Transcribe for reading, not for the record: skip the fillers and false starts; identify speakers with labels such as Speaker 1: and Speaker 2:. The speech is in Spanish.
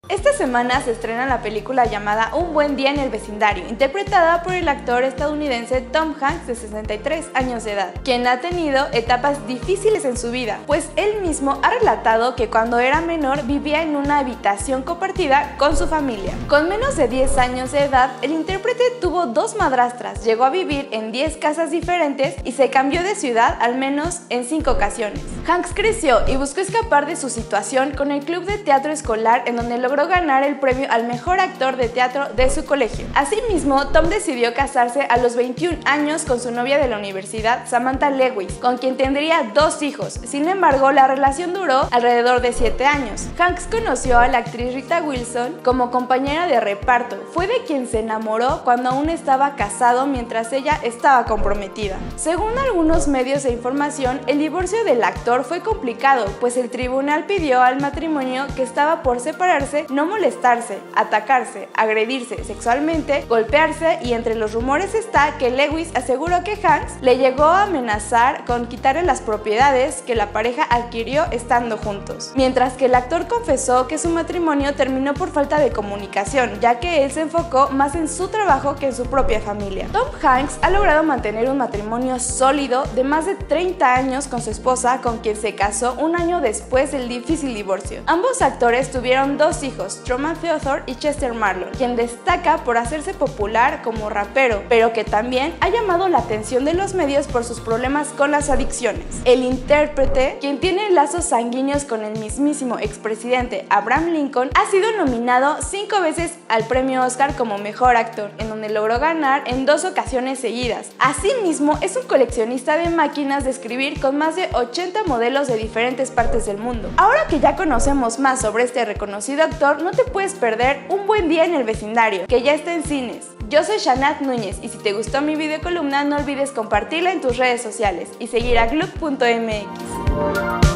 Speaker 1: Esta semana se estrena la película llamada Un buen día en el vecindario, interpretada por el actor estadounidense Tom Hanks, de 63 años de edad, quien ha tenido etapas difíciles en su vida, pues él mismo ha relatado que cuando era menor vivía en una habitación compartida con su familia. Con menos de 10 años de edad, el intérprete tuvo 2 madrastras, llegó a vivir en 10 casas diferentes y se cambió de ciudad al menos en 5 ocasiones. Hanks creció y buscó escapar de su situación con el club de teatro escolar, en donde logró ganar el premio al mejor actor de teatro de su colegio. Asimismo, Tom decidió casarse a los 21 años con su novia de la universidad, Samantha Lewis, con quien tendría 2 hijos. Sin embargo, la relación duró alrededor de 7 años. Hanks conoció a la actriz Rita Wilson como compañera de reparto. Fue de quien se enamoró cuando aún estaba casado, mientras ella estaba comprometida. Según algunos medios de información, el divorcio del actor fue complicado, pues el tribunal pidió al matrimonio que estaba por separarse no molestarse, atacarse, agredirse sexualmente, golpearse, y entre los rumores está que Lewis aseguró que Hanks le llegó a amenazar con quitarle las propiedades que la pareja adquirió estando juntos. Mientras que el actor confesó que su matrimonio terminó por falta de comunicación, ya que él se enfocó más en su trabajo que en su propia familia. Tom Hanks ha logrado mantener un matrimonio sólido de más de 30 años con su esposa, con quien se casó un año después del difícil divorcio. Ambos actores tuvieron 2 hijos, Truman Theodore y Chester Marlowe, quien destaca por hacerse popular como rapero, pero que también ha llamado la atención de los medios por sus problemas con las adicciones. El intérprete, quien tiene lazos sanguíneos con el mismísimo expresidente Abraham Lincoln, ha sido nominado 5 veces al premio Oscar como mejor actor, en donde logró ganar en 2 ocasiones seguidas. Asimismo, es un coleccionista de máquinas de escribir con más de 80 modelos de diferentes partes del mundo. Ahora que ya conocemos más sobre este reconocido actor, no te puedes perder Un buen día en el vecindario, que ya está en cines. Yo soy Shanat Núñez, y si te gustó mi video columna, no olvides compartirla en tus redes sociales y seguir a Glub.mx.